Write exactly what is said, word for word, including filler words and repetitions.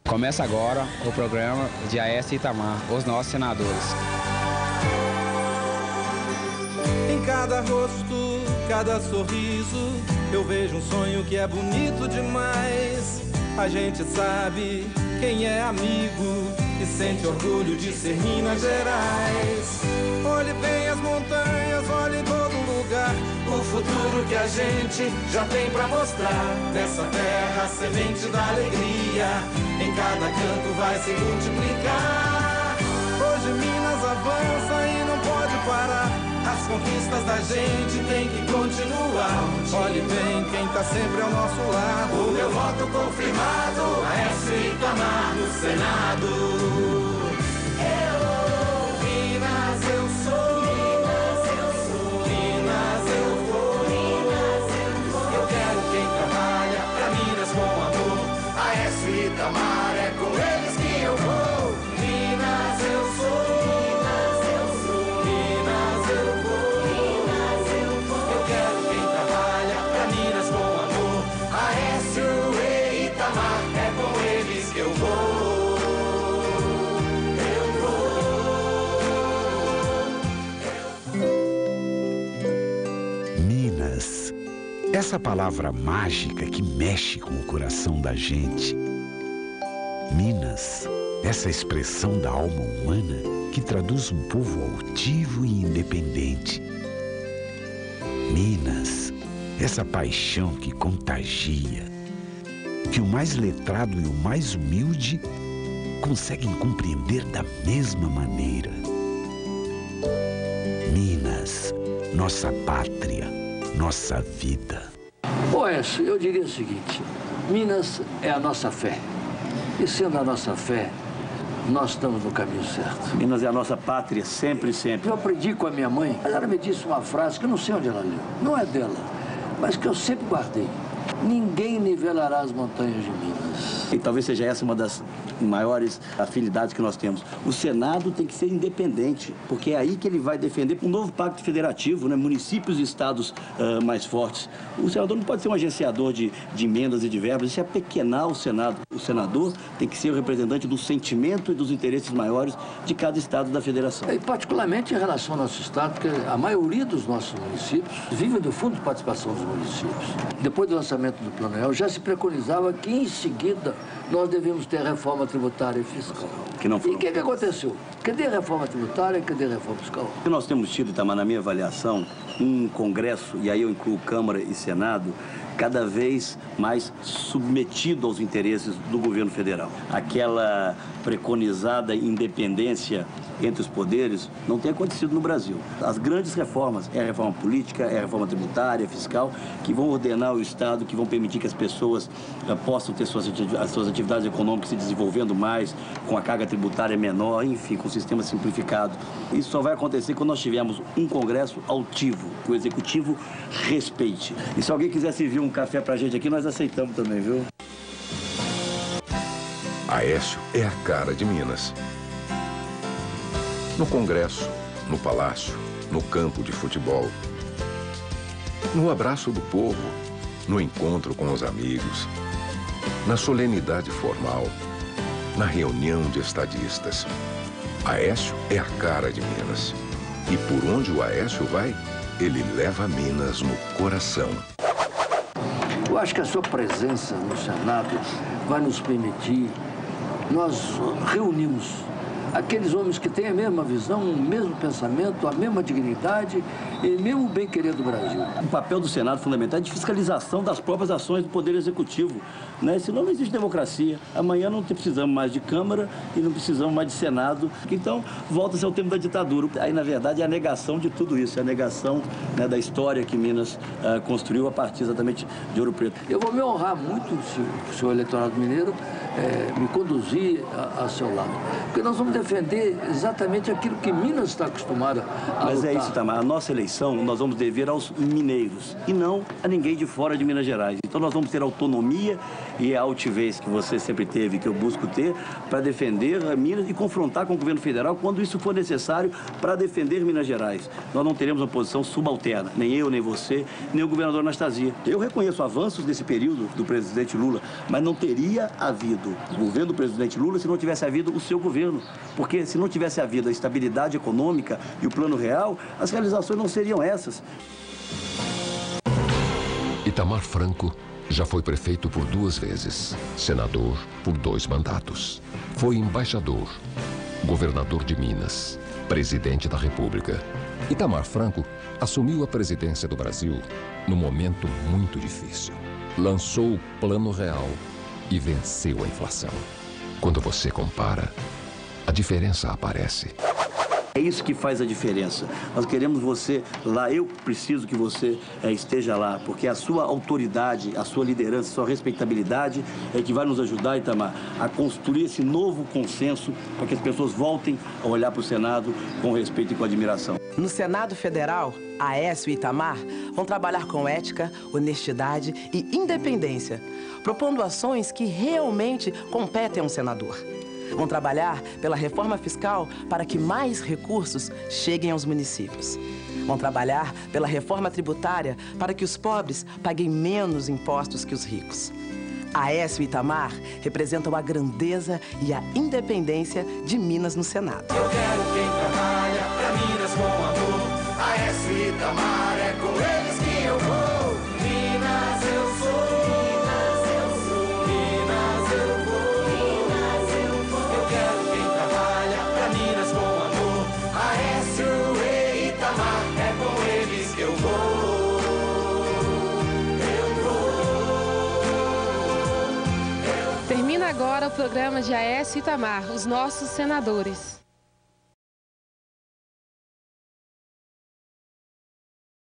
Começa agora o programa de Aécio e Itamar, os nossos senadores. Em cada rosto, cada sorriso, eu vejo um sonho que é bonito demais. A gente sabe quem é amigo e sente orgulho de ser Minas Gerais. Olhe bem as montanhas, olhe todo lugar, o futuro que a gente já tem pra mostrar. Nessa terra, a semente da alegria, em cada canto vai se multiplicar. Hoje Minas avança e não pode parar, as conquistas da gente tem que continuar. Olhe bem quem tá sempre ao nosso lado. O meu voto confirmado, Aécio Itamar no Senado. Eu, Minas eu sou, Minas eu sou, Minas eu vou, Minas eu vou. Eu quero quem trabalha pra Minas com amor. Aécio e Itamar, é com eles que eu vou. Minas eu sou, Minas eu sou, Minas eu vou, Minas eu vou. Eu quero quem trabalha pra Minas com amor. Aécio e Itamar, é com eles que eu vou. Minas, essa palavra mágica que mexe com o coração da gente. Minas, essa expressão da alma humana que traduz um povo altivo e independente. Minas, essa paixão que contagia, que o mais letrado e o mais humilde conseguem compreender da mesma maneira. Minas, nossa pátria, nossa vida. Ô, Aécio, eu diria o seguinte, Minas é a nossa fé. E sendo a nossa fé, nós estamos no caminho certo. Minas é a nossa pátria, sempre, sempre. Eu aprendi com a minha mãe, ela me disse uma frase que eu não sei onde ela leu, não é dela, mas que eu sempre guardei. Ninguém nivelará as montanhas de Minas. E talvez seja essa uma das maiores afinidades que nós temos. O Senado tem que ser independente, porque é aí que ele vai defender um novo pacto federativo, né? Municípios e estados uh, mais fortes. O senador não pode ser um agenciador de, de emendas e de verbas, isso é apequenar o Senado. O senador tem que ser o representante do sentimento e dos interesses maiores de cada estado da federação. E particularmente em relação ao nosso estado, porque a maioria dos nossos municípios vivem do Fundo de Participação dos Municípios. Depois do lançamento do Plano Real, já se preconizava que em seguida nós devíamos ter reforma tributária e fiscal. Que não foi. E o que, que aconteceu? Cadê a reforma tributária e cadê a reforma fiscal? O que nós temos tido, Itamar, na minha avaliação, um Congresso, e aí eu incluo Câmara e Senado, cada vez mais submetido aos interesses do governo federal. Aquela preconizada independência entre os poderes não tem acontecido no Brasil. As grandes reformas, é a reforma política, é a reforma tributária, fiscal, que vão ordenar o Estado, que vão permitir que as pessoas uh, possam ter suas, as suas atividades econômicas se desenvolvendo mais, com a carga tributária menor, enfim, com o sistema simplificado. Isso só vai acontecer quando nós tivermos um Congresso altivo, que o Executivo respeite. E se alguém quiser servir um café pra gente aqui, nós aceitamos também, viu? Aécio é a cara de Minas. No Congresso, no Palácio, no campo de futebol, no abraço do povo, no encontro com os amigos, na solenidade formal, na reunião de estadistas. Aécio é a cara de Minas. E por onde o Aécio vai, ele leva Minas no coração. Eu acho que a sua presença no Senado vai nos permitir, nós reunimos aqueles homens que têm a mesma visão, o mesmo pensamento, a mesma dignidade e mesmo o bem-querer do Brasil. O papel do Senado fundamental é de fiscalização das próprias ações do Poder Executivo, né? Senão não existe democracia. Amanhã não precisamos mais de Câmara e não precisamos mais de Senado. Então, volta-se ao tempo da ditadura. Aí, na verdade, é a negação de tudo isso, é a negação, né, da história que Minas uh, construiu a partir exatamente de Ouro Preto. Eu vou me honrar muito se o senhor eleitorado mineiro é, me conduzir a, a seu lado. Porque nós vamos defender exatamente aquilo que Minas está acostumada a Mas lutar. é isso, Itamar. A nossa eleição eleição, nós vamos dever aos mineiros e não a ninguém de fora de Minas Gerais. Então nós vamos ter autonomia e a altivez que você sempre teve, que eu busco ter, para defender a Minas e confrontar com o governo federal quando isso for necessário para defender Minas Gerais. Nós não teremos uma posição subalterna, nem eu, nem você, nem o governador Anastasia. Eu reconheço avanços nesse período do presidente Lula, mas não teria havido o governo do presidente Lula se não tivesse havido o seu governo. Porque se não tivesse havido a estabilidade econômica e o plano real, as realizações não seriam essas. Itamar Franco já foi prefeito por duas vezes, senador por dois mandatos. Foi embaixador, governador de Minas, presidente da República. Itamar Franco assumiu a presidência do Brasil num momento muito difícil. Lançou o Plano Real e venceu a inflação. Quando você compara, a diferença aparece. É isso que faz a diferença. Nós queremos você lá, eu preciso que você é, esteja lá, porque a sua autoridade, a sua liderança, a sua respeitabilidade é que vai nos ajudar, Itamar, a construir esse novo consenso para que as pessoas voltem a olhar para o Senado com respeito e com admiração. No Senado Federal, Aécio e Itamar vão trabalhar com ética, honestidade e independência, propondo ações que realmente competem a um senador. Vão trabalhar pela reforma fiscal para que mais recursos cheguem aos municípios. Vão trabalhar pela reforma tributária para que os pobres paguem menos impostos que os ricos. Aécio e Itamar representam a grandeza e a independência de Minas no Senado. Eu quero quem trabalha pra Minas com amor. Aécio e Itamar, é com eles que eu vou. Minas eu sou. Termina agora o programa de Aécio e Itamar, os nossos senadores.